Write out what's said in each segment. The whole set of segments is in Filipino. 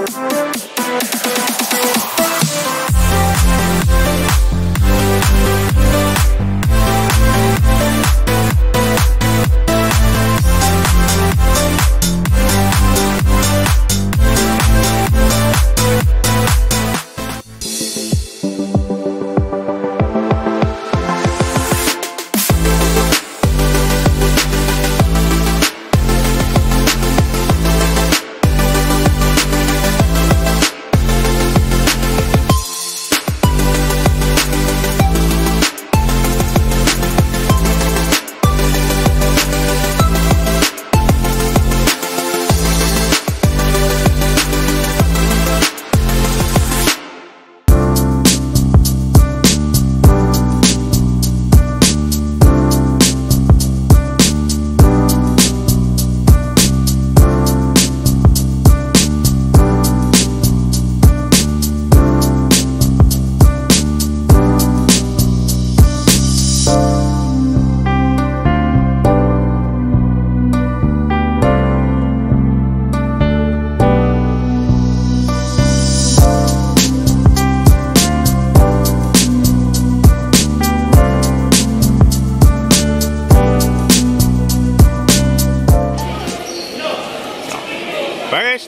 First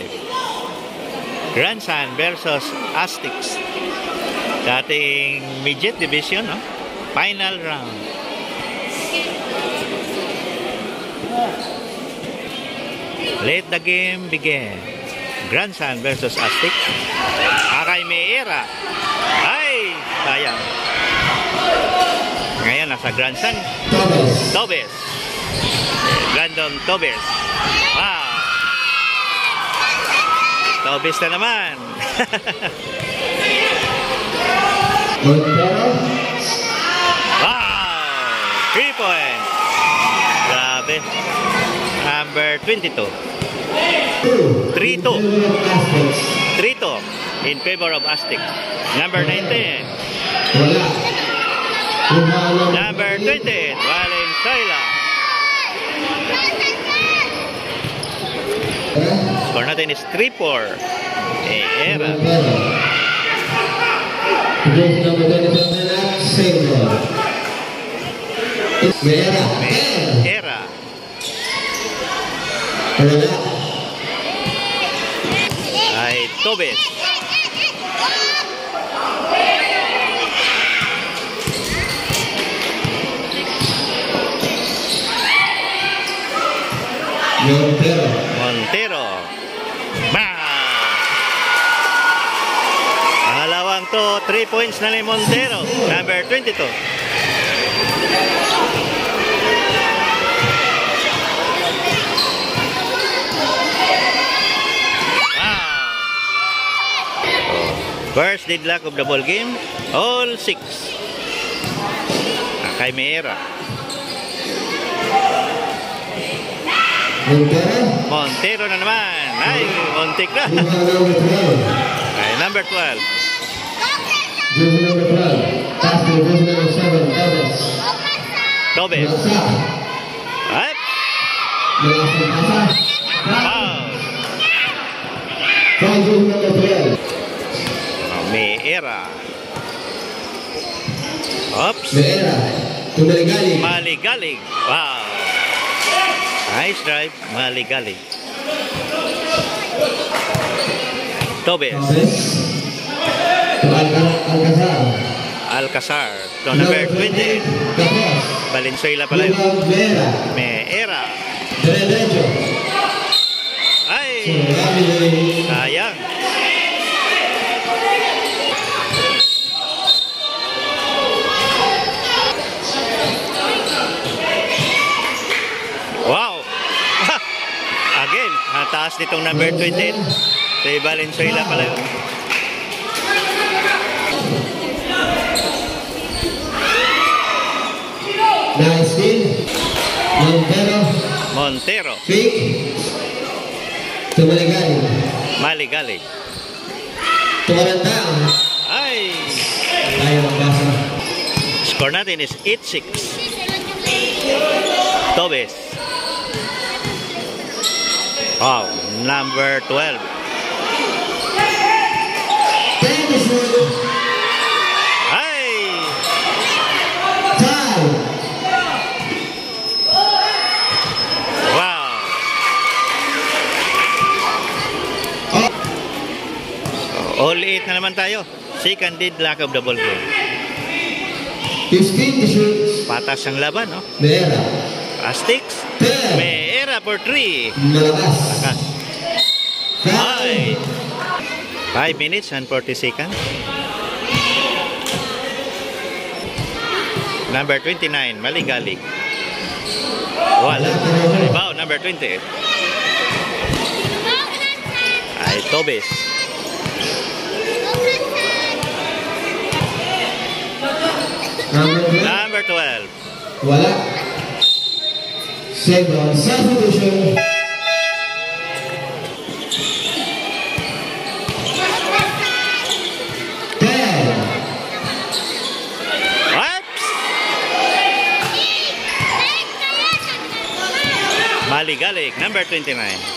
5. Grandson versus Aztecs. Dating midget division, no? Final round. Let the game begin. Grandson versus Aztecs. Akay Meera. Ay, sayang. Ngayon nasa Grandson. Tobes. Brandon Tobes. Wow. Tobes na naman. Wow! 3 points. Grabe. Number 22. 3-2. 3-2 in favor of Aztecs. Number 19. Number 20. Valenzuela. Score natin is 3-4. Era. Era. Ay, Tobes. Montero. Pangalawang to, 3 points na ni Montero. Number 22. First deadlock of the ball game, all 6. Akay Meera. Montero na naman. Ay, muntik na. Ay, number 12. Tobes. Ay. Foul. Meera. Oops. Maligalig. Wow. Nice drive. Maligalig. Tobes. Alcazar. To number 20. Valenzuela pala yun. Meera. Ay. Sayang. Wow! Again, taas nitong number 20. Si Valenzuela pala yun. Nice steal. Montero. Pick. To Maligalig. Maligalig. Tumarandang. Ay! Ayaw magbasa. Score natin is 8-6. Tobes. Wow, number 12. to shoot. Ay! Time. Wow! All 8 na naman tayo. Second lead, lack of the ball game. 15 to shoot. Patas ang laban, no? Meera. Aztecs. 10. May era for 3. Malakas. Lakas. Foul. Ay! 5 minutes and 40 seconds. Number 29, Maligalig. Wala. Rebound, number 20. Ay, Tobes. Number 12. Number 12. Wala. 7. Substitution. Oops! Maligalig, number 29.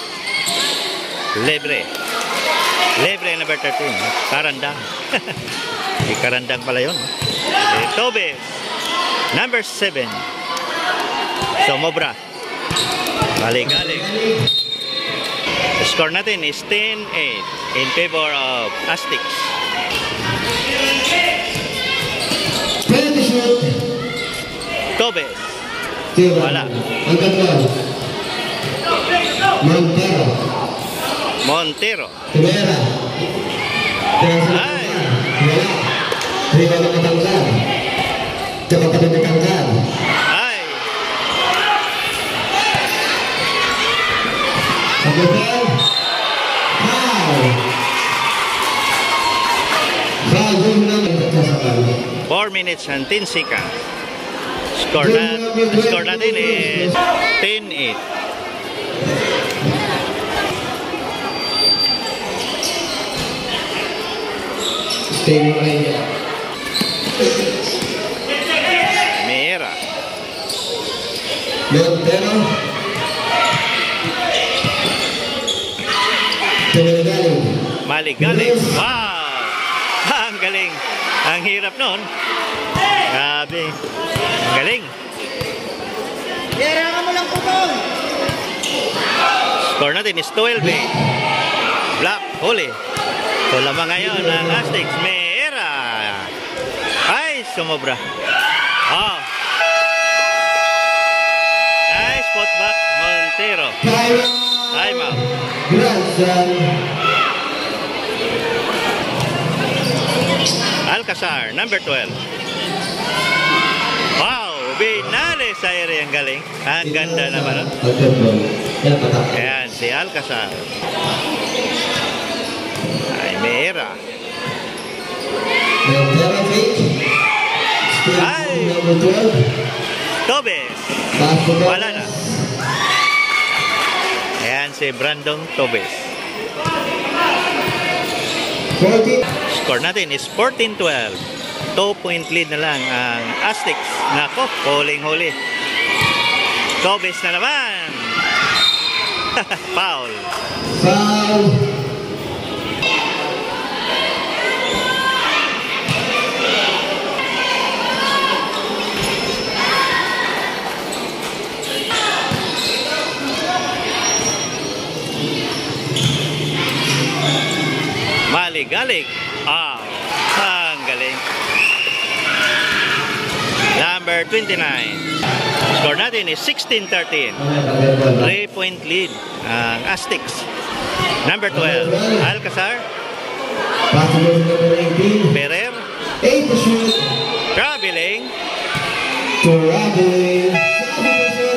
Lebre. Lebre, number 13. Karandang. Karandang pala yun. Tobes, number 7. Somobra. Maligalig. Score natin is 10-8 in favor of Aztecs. 10 to shoot. Tobes. Wala. Angkat 12. Montero. Montero. Timera. Ay. Wala. Riba na matangkad. Tsaka pa rin matangkad. Ay. Pagkakal. Foul. Foul. Doon naman nagsasakal. 4 minutes and 10 seconds. Score natin is 10-8. Stay mo kayo. Meera. Montero. Tumaligalig. Maligalig. Wow! Ang galing. Ang hirap nun. Grabe. Ang galing. Kailangan mo lang putol. Score natin is 12-8. Black, huli. So lamang ngayon ang Aztecs. Meera. Ay, sumobra. Oh. Nice spot back, Montero. Time out. Grandson. Alcazar, number 12. Wow, binali sa area. Ang galing. Ang ganda naman. Yan, patak. Ayan, si Alcazar. Ay, Meera. Montero fake. Still Ay. number 12. Tobes. Basketball. Wala na. Ayan, si Brandon Tobes. 14. Score natin is 14-12. 2-point lead na lang ang Aztecs. Nako, huling-huli. Tobes na naman. Foul. Foul. Maligalig. Ah, ang galing. Number 29. Score natin is 16-13. 3-point lead ang Aztecs. Number 12, Alcazar. Basketball number 18. Ferrer. 8 to shoot. Traveling. Traveling. Substitution.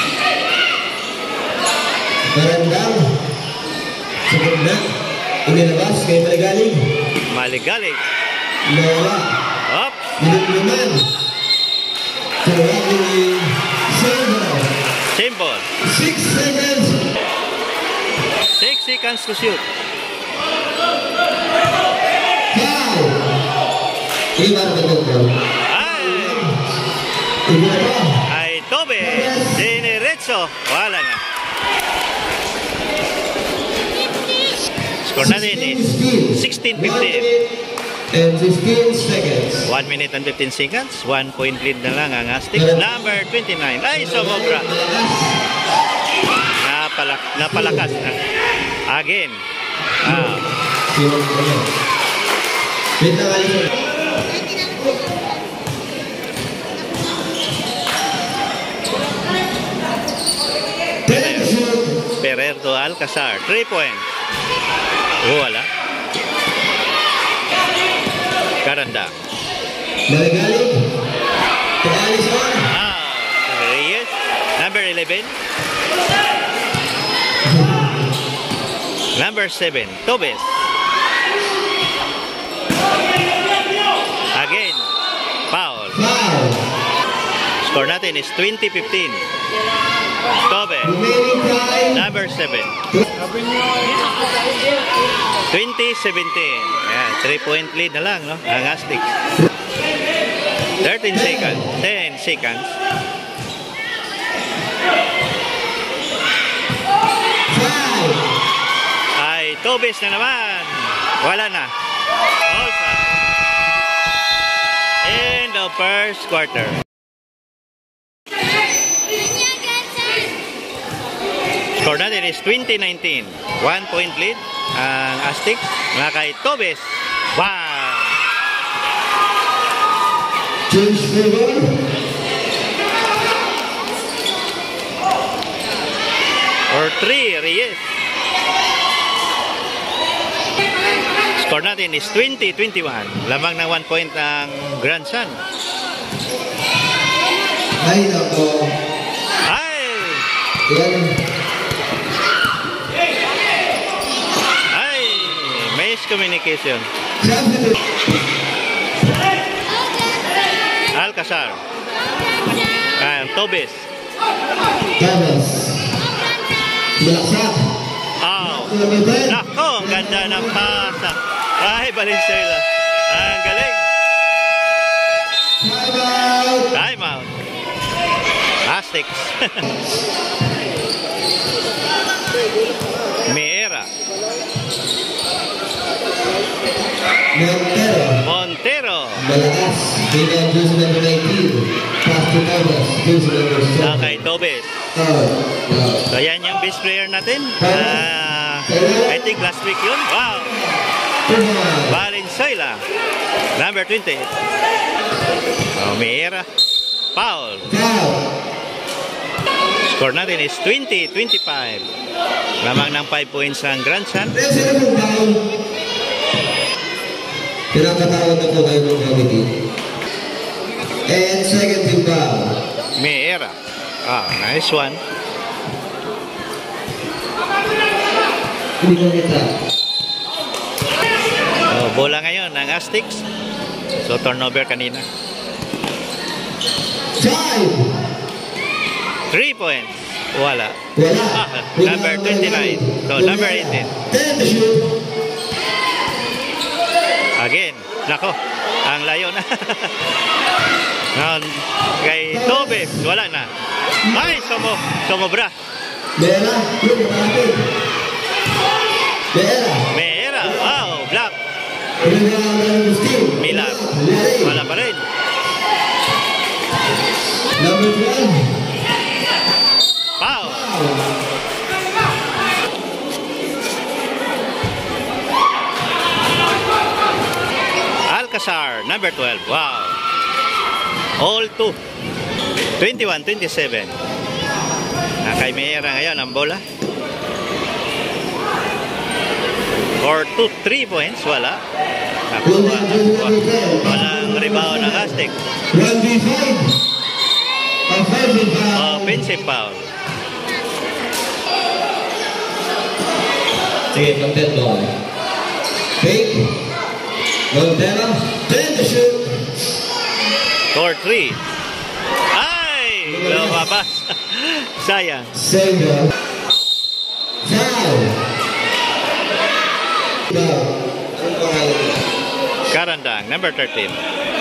Barandang. Sagot na. Inilabas kay Maligalig. Maligalig. Nawala. Up. Minigluman. Traveling. Silver. Symbol. 6 seconds. 6 seconds to shoot. Foul. Ibar ka doon. Ay. Ibar ka. Ay, Tobe. Dinerecho. Wala na. Score natin is 16-15. and 15 seconds. 1 minute and 15 seconds. 1 point lead na lang ang Aztecs. Number 29. Ay, sumobra. Napalakas. Again. Wait lang, Alison. Ferrer to Alcazar. 3 points. Wala. Karanda. Nagaling. To Alison. Reyes. Number 11. Number 7. Tobes. Again. Foul. Score natin is 20-15. Tobes. Remaining time. Number 7. 20-17. Yan, 3-point lead na lang, no? Ang Aztecs. 13 seconds. 10 seconds. Ay, Tobes na naman. Wala na. All set. End of first quarter. Score natin is 20-19. 1 point lead ang Aztecs. Mga kay Tobes. Wow! Change favor. Or 3, Reyes. Score natin is 20-21. Lamang ng 1 point ang grandson. Ay, nako. Ay! Yan. Ay! Miscommunication. Alcazar. Tobes. Thomas. Malaksak. Nako, ang ganda ng pasa. Ay, Valenzuela. Ang galing. Time out. Aztecs. Meera. Montero. Malakas. Bilang juice number 19. Pass to Thomas. Juice number 7. Kay Tobes. So, yan yung best player natin. I think last week yun. Wow. Valenzuela. Number 20. Meera. Foul. Score natin is 20-25. Lamang ng 5 points ang grandson. Pinapatawad na po kayo ng committee. And second team foul. Meera. Nice one. Bola ngayon ng Aztecs. So turnover kanina. 3 points. Wala. Number 29. So number 18. Again. Nako. Ang layo na. Kay Tobes. Wala na. Ay, sumobra. Meera. Wow. Black. Milan. Wala pa rin. Number 12. Foul. Alcazar, number 12. Wow. All 2. 21-27. Kay Meera ngayon ang bola. Or 3 points. Wala. Walang rebound ng Aztecs. 1v5. Offensive foul. Sige, content ball. Fake. Montero. 10 to shoot. Score 3. Ay! Lumabas. Sayang. Single. Foul. Karandang, number 13.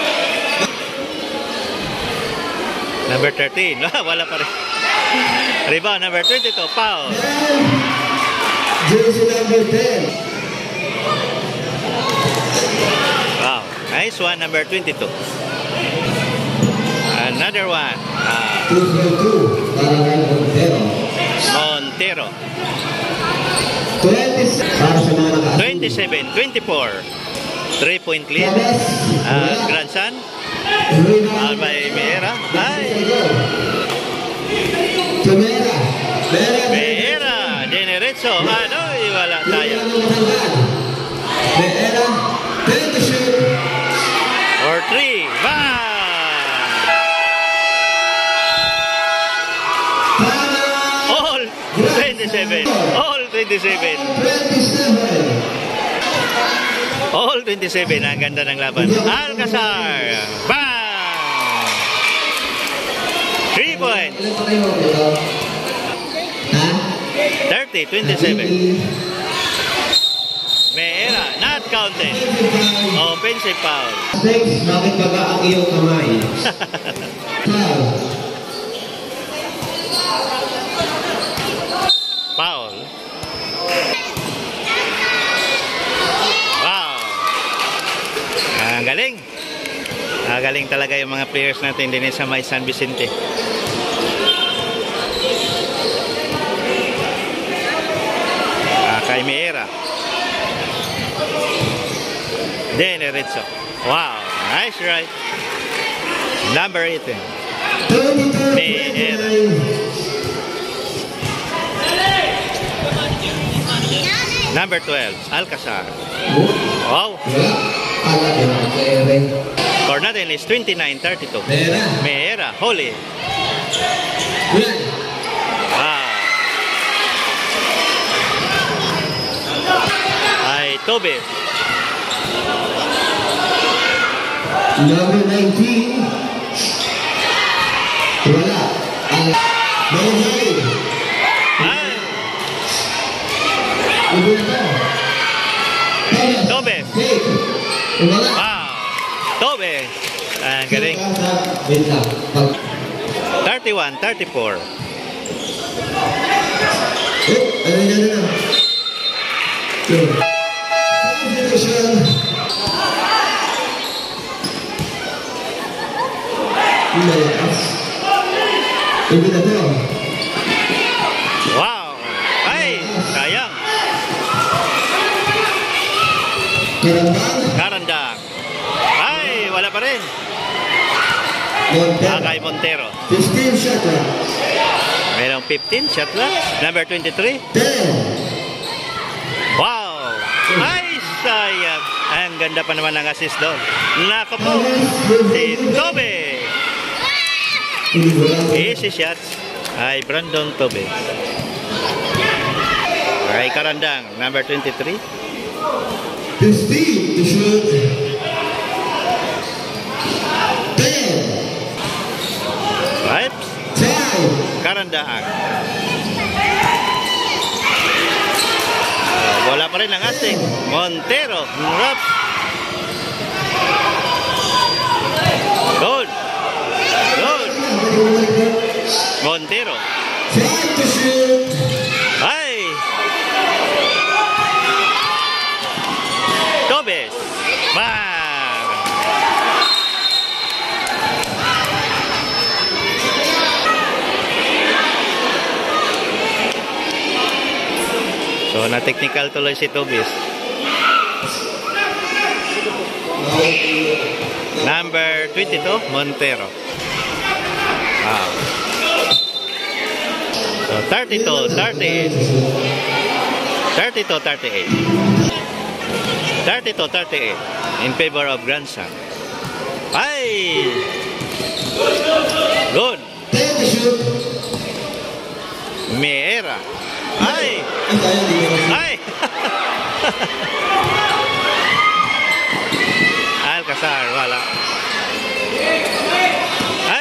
Number 13. Wala pa rin. Rebound, number 22. Foul. Jersey number 10. Wow. Nice one, number 22. Another one. 2-2 para kay Montero. Montero. 20 para sa mga naka 27-24. 3-point lead. Grandson. Albay Meera. Ay. Meera. Dinerecho. Ano? Wala tayo. Meera. 10 to shoot. Or 3. Bang! All 27. All 27. 27. All 27. Ang ganda ng laban. Alcazar. Bang! 3 points. Ilan pa kayo dito? Ha? 30-27. Meera. Not counted. Offensive foul. 6, bakit baga ang iyong kamay? Foul. Foul. Wow. Ang galing. Ang galing talaga yung mga players natin din sa may San Vicente. Kay Meera. Dinerecho. Wow. Nice right. Number 18. Meera. Number 12, Alcazar. Wow. Score natin is 29-32. Meera, Holy. Wow. Ay, Tobe. Number 19. Wala. Ay, Tobe. Wow. Tobe. Ang galing. 31-34. Wow. Ay, sayang. Karandang. Ay, wala pa rin. Kay Montero. 15 shot lang. Mayroong 15 shot lang. Number 23. 10. Wow. Ay, sayang. Ang ganda pa naman ng assist doon. Nako po. Si Tobe. Easy shots. Ay, Brandon Tobe. Ay, Karandang. Number 23. 15 to shoot. 10. Right. 5. Karandang. Wala pa rin ang asing. Montero. Raps. Good. Good. Montero. 5 to shoot. Ay. Tobes. Bang. So, na-technical tuloy si Tobes. Number 22, Montero. Wow. So, 32-38. 32-38. 32-38 in favor of Grandson. Ay! Good. 10 to shoot. Meera. Ay! Ay! Alcazar, wala. Ay!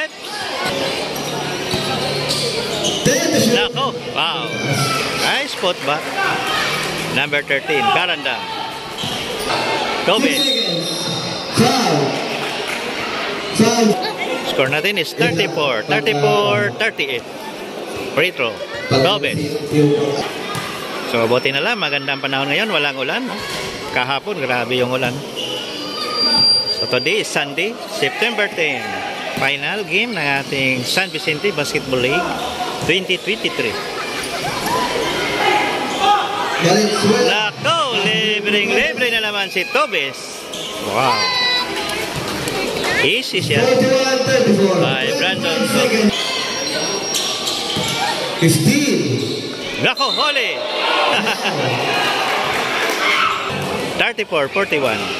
10 to shoot. Nako, wow. Nice spot back. Number 13, Karandang. Tobe. 6 seconds. Foul. Foul. Score natin is 34-38. Free throw. Tobe. So, buti na lang. Magandang panahon ngayon. Walang ulan. No? Kahapon, grabe yung ulan. So today is Sunday, September 10. Final game ng ating San Vicente Basketball League 2023. Nako, libreng-libre na naman si Tobes. Wow. Easy siya. Ay, Brandon Tobes. 15. Nako, huli. 34-41.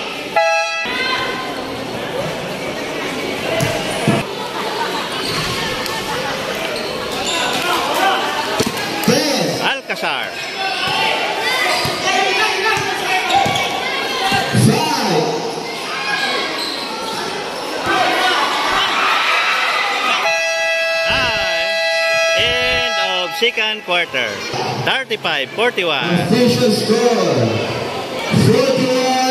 Alcazar. 5. End of second quarter. 35-41. Official score 41.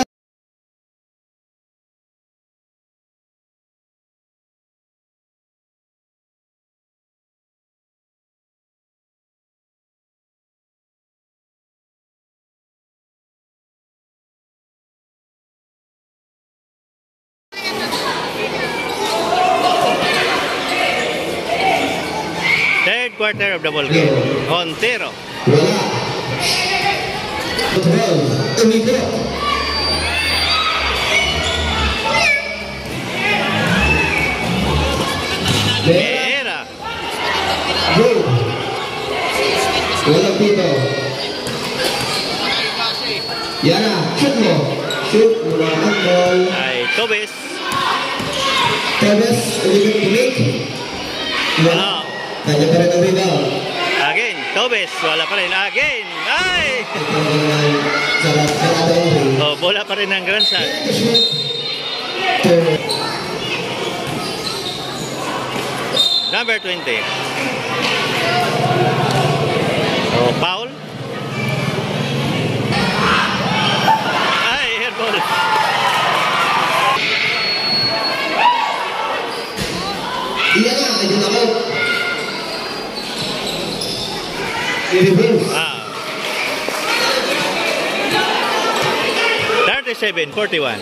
Third quarter of the ball game. Montero. Wala. 12. Umiko. Meera. Go. Wala dito. Yana, shoot mo. Shoot. Wala ang ball. Ay, Tobes. Tebes, ulit tulik. Wala. Ano? Kanya pa rin ang rebound. Again, Tobes. Wala pa rin. Again. Ay! Ito naman sa lahat. Oh, bola pa rin ng Grand San. Number 20. Oh, foul. Ay, airball. Iyan na, ayun ako. I-reverse. 37-41.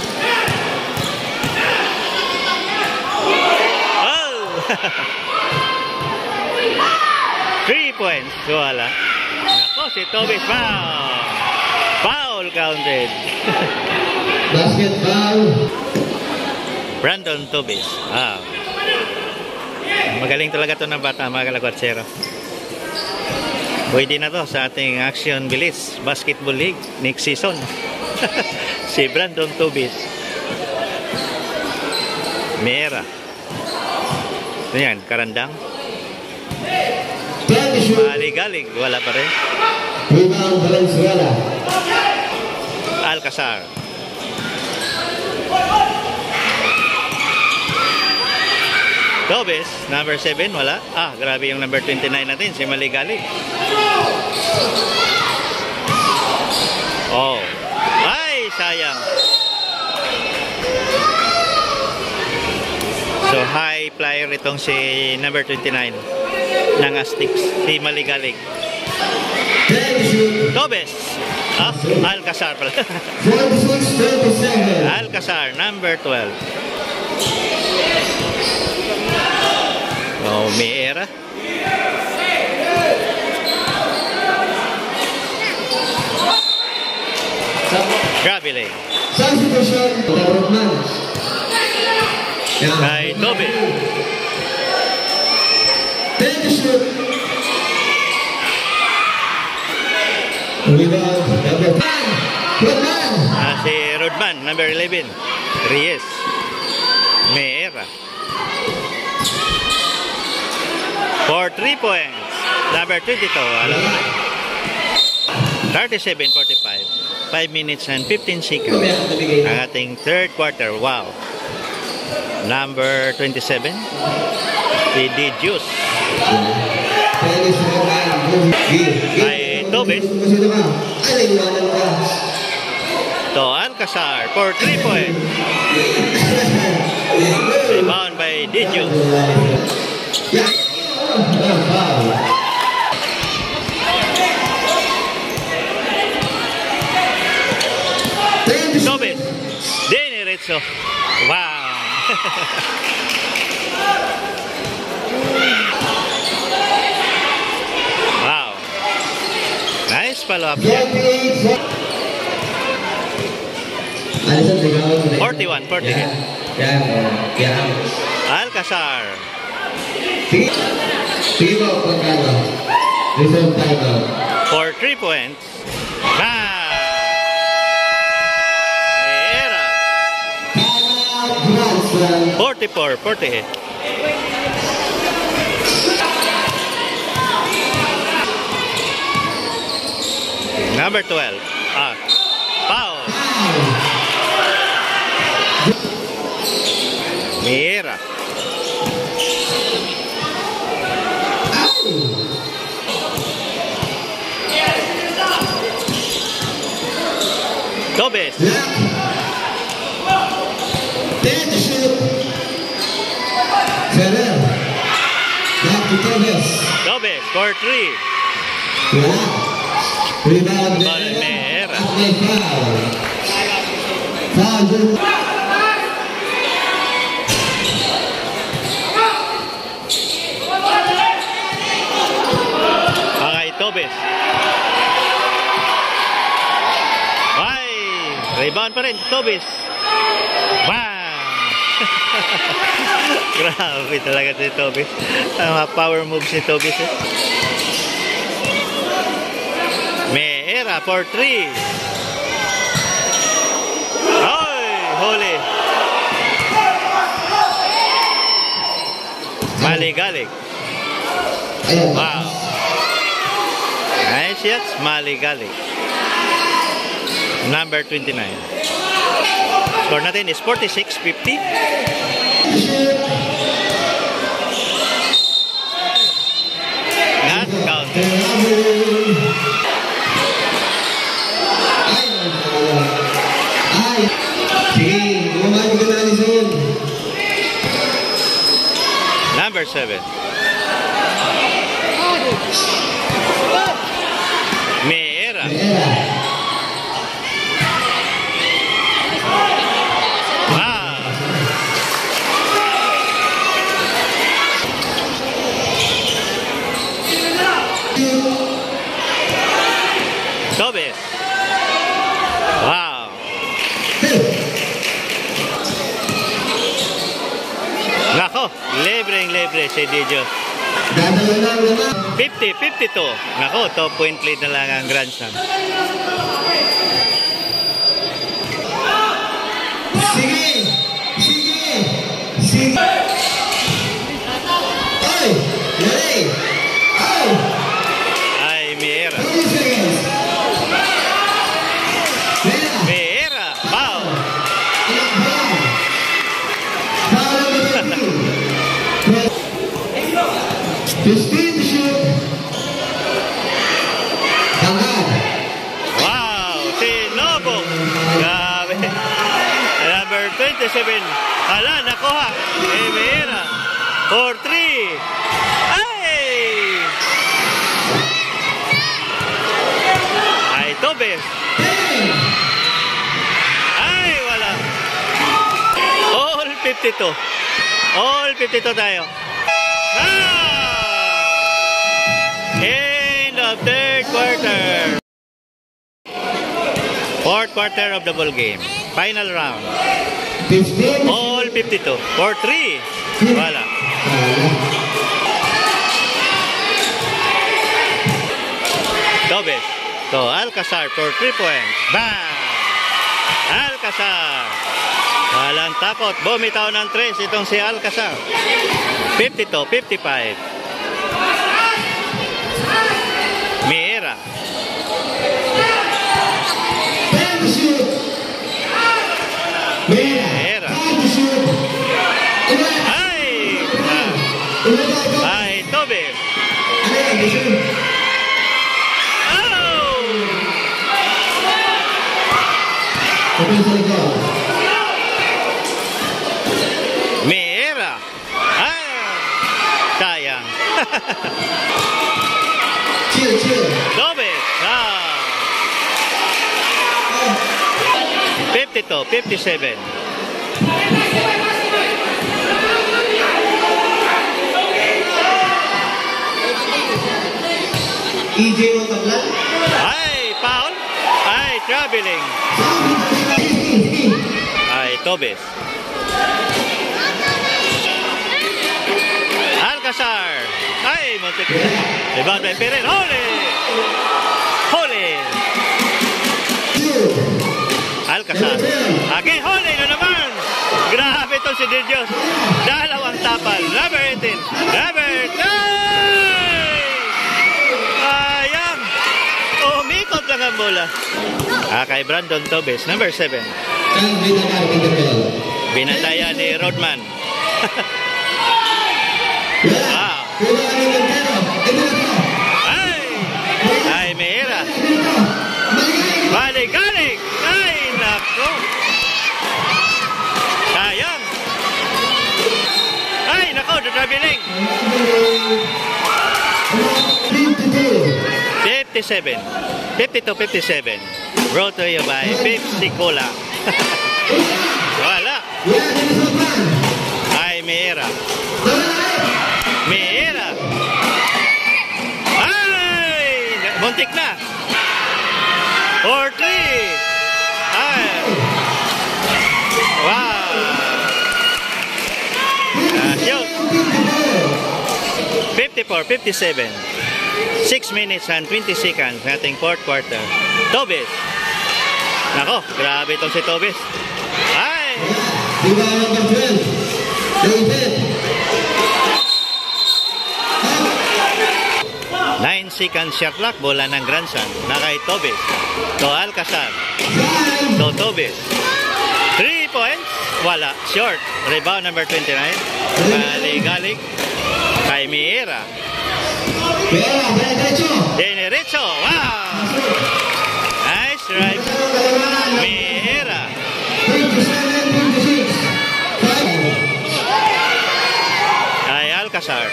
Oh! 3 points. Wala. Nako, si Tobes foul. Foul counted. Basket foul. Brandon Tobes. Magaling talaga to ng bata, mga kalakwatsero. Pwede na to sa ating Action Bilis Basketball League next season. Si Brandon Tobes. Meera. Ito yan, Karandang. Maligalig, wala pa rin. Rebound Valenzuela. Alcazar. Tobes, number 7, wala. Grabe yung number 29 natin, si Maligalig. Oh. Ay, sayang. So, high flyer itong si number 29 ng Aztecs, si Maligalig. Tobes. Alcazar pala. 46-37. Alcazar, number 12. Oh, Meera. Gravely. Substitution. Rodman. Kay Tobes. 10 to shoot. Rebound. Number 10. Rodman. Si Rodman, number 11. Reyes. Meera. For 3 points. Number 22. Alam mo na. 37-45. 5 minutes and 15 seconds. Ang ating third quarter. Wow. Number 27. Si D-Juice. Ay, Tobes. To Alcazar for 3 points. Rebound by D-Juice. Tobes. diretso. Wow! Wow! Nice follow-up shot. 41, 40. Alcazar. For 3 points. Meira. 44, 48. Number 12. Foul. Meira. Tobes. Tobes for 3. Rebound Meira. Foul. Okay, Tobes. Ay, rebound pa rin, Tobes. Wow! Grabe talaga si Tobes. Ang mga power moves ni Tobes. Meira for 3. Ay, huli. Maligalig. Wow. Nice shots, Maligalig. Number 29. Score natin is 46-50. Not counted. Number 7. Meira. Wow. Tobes. Wow. Nako, libreng-libre si Dijos. 50-52. Nako, 2-point lead na lang ang Grand Slam. Sige. Ay, Meira. Meira. Wow. Wow, si Lobo. Grabe. Number 27. Hala, nakuha. Meira. For 3. Ay, Tobes. Ay, wala. All 52. All 52 tayo. End of third quarter. Fourth quarter of the ball game. Final round. All 52. For 3. Wala. Tobes. So, Alcazar for 3 points. Bang! Alcazar. Walang takot. Bumitaw ng 3 itong si Alcazar. 52-55. Meira. Meira. Ay! Ay, Tobes. Meira. Sayang. Tobes. 52-57. EJ Otablan. Ay, foul. Ay, traveling. Ay, Tobes. Alcazar. Ay, muntik. Rebound by Perel. Hole! Hole! Alcazar. Again, hole na naman. Grabe ito si De Dios. Dalawang tapal. Number 18. Robert. Ayang. Umikot lang ang bola. Kay Brandon Tobes. Number 7. Binantayan ni Rodman. Wow. Ay, Meira. Balik-balik. Ay, nako. Sayang. Ay, nako, traveling. 57. 52-57. Brought to you by Pepsi Cola. Wala. Ay, Meira. Meira. Ay, muntik na. 4-3. Ay. Wow. Shoot. 54-57. 6 minutes and 20 seconds ating fourth quarter. Tobes. Nako, grabe itong si Tobes. Ay. 9 seconds shot clock. Bola ng grandson. Na kay Tobes. To Alcazar. To Tobes. 3 points. Wala. Short. Rebound number 29. Galing-galing. Kay Meira. Derecho. Wow. Nice drive. Meira. Ay, Alcazar.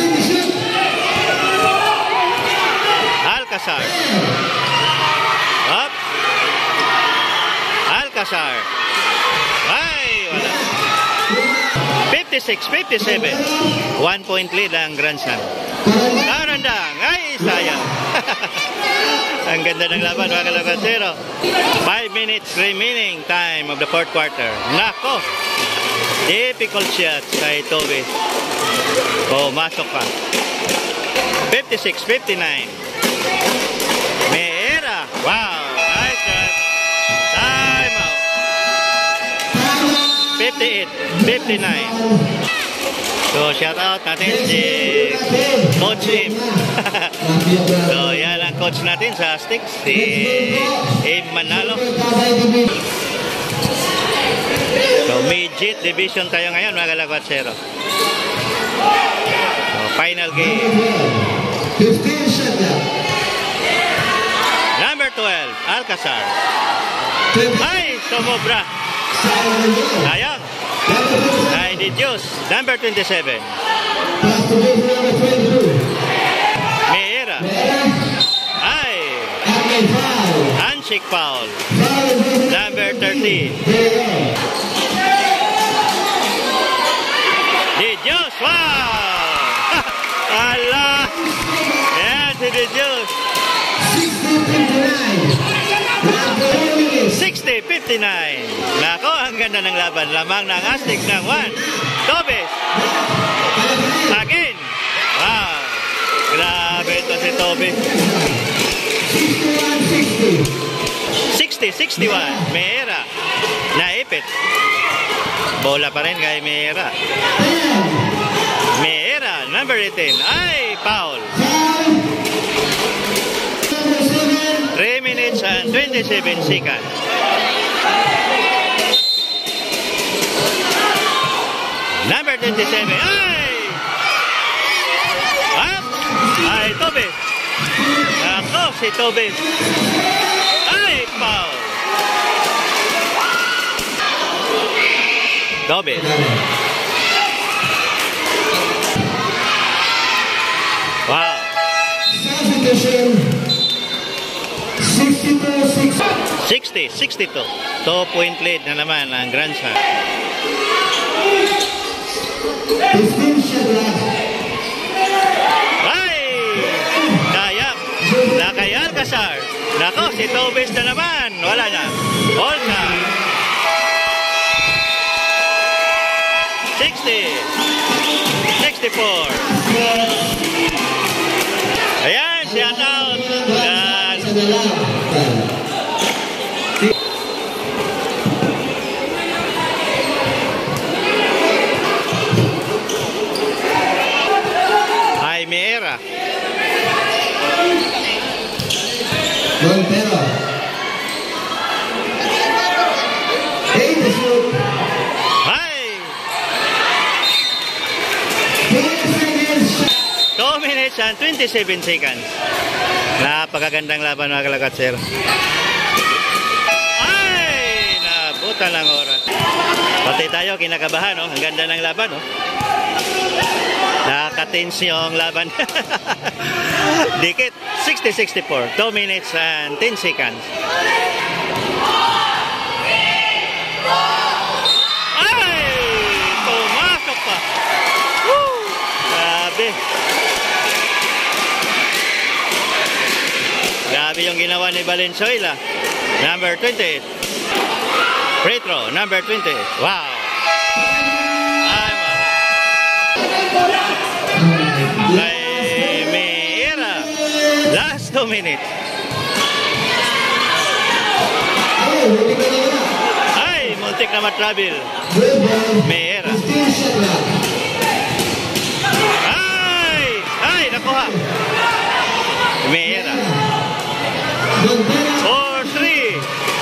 Alcazar. Up. Alcazar. Ay, wala. 56-57. 1 point lead ang grandson. Karandang. Ay, sayang. Ang ganda ng laban, mga kalabasero. 5 minutes remaining time of the fourth quarter. Nako. Difficult shot kay Toby. Masok pa. 56-59. Meira. Wow. Nice shot. Time out. 58-59. So, shout out natin si Coach Im. So, yan ang coach natin sa Sticks, si Im Manalo. So, midget division tayo ngayon, mga kalagwatsero. So, final game. Number 12, Alcazar. Ay, sumobra. Sayang. Ay, De Dios. Number 27. Meira. Ay. Handshake foul. Number 13. De Dios. Wow. Allah. Yan si De Dios. 60-59. Nako, ang ganda ng laban. Lamang ng Aztecs ng 1. Tobes. Again. Wow. Grabe ito si Tobes. 60-61. Meira. Naipit. Bola pa rin kay Meira. Meira. Number 18. Ay, foul. 3 minutes and 27 seconds. Number 27. Ay! Up! Ay, Tobes. Ako, si Tobes. Ay, foul. Tobes. Wow. 60-62. 2-point lead na naman ang grandson. Ay! Kaya. Salazar. Nako, si Tobes na naman. Wala na. Olsa. 60. 64. Ayan, shout out. Yan. Jaime Era. Montero. 8 to shoot. Hi! 2 minutes and 27 seconds. Napakagandang laban mga kalagat, sir. Ay! Nabutan lang oras. Pati tayo kinakabahan, no? Ang ganda ng laban, no? Nakatins yung laban. Dikit. 60-64. 2 minutes and 10 seconds. Ay! Pumasok pa. Woo! Grabe. Grabe yung ginawa ni Valenzuela. Number 28. Free throw. Number 20. Wow. Ay, Jaime Era. Last 2 minutes. Ay, muntik na matravel. Meera. Ay, nakuha. Meera. 4-3.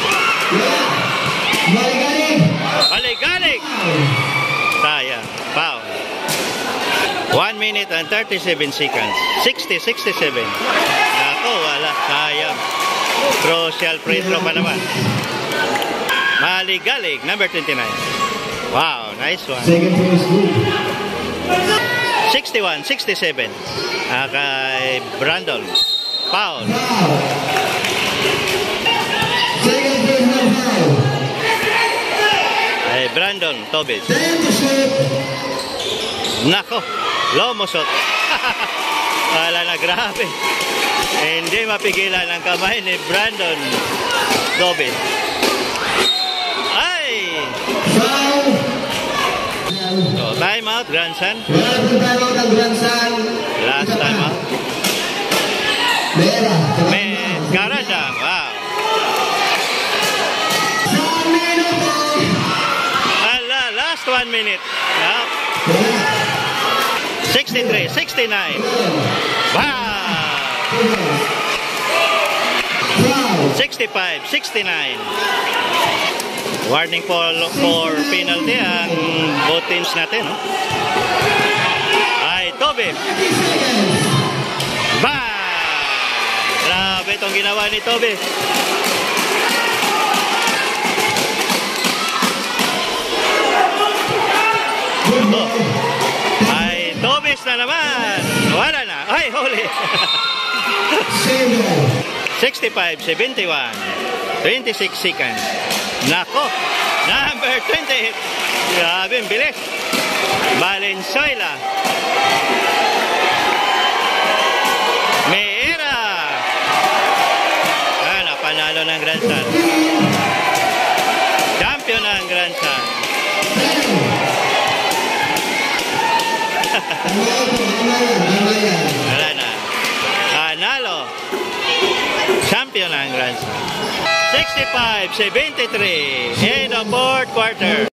Balik. Sayang. Foul. 1 minute and 37 seconds. 60-67. Ako, wala. Sayang. Crucial free throw pa naman. Maligalig, number 29. Wow, nice one. Second free is good. 61-67. Kay Brandon. Foul. Second free is not foul. Ay, Brandon Tobes. 10 to shoot. Nako, lomusot. Wala na, grabe. Hindi mapigilan ang kamay ni Brandon Tobes. Ay! Foul. So, time out, grandson. Wala pong time out ang grandson. Last time out. Meera. May Garada. Wow. Ala, last 1 minute. Yup. 63-69. Wow. 65-69. Warning for penalty ang both teams natin, no? Ay, Tobe. Bang! Grabe itong ginawa ni Tobe. Oh. Ay, Tobes na naman. Wala na. Ay, huli. 65-71. 26 seconds. Nako. Number 28. Grabe, ang bilis. Valenzuela. Meera. Napanalo ng Grand Slam. Champion ng Grand Slam. Wala na. Panalo. Champion ng Grand Slam. 65-73 in the fourth quarter.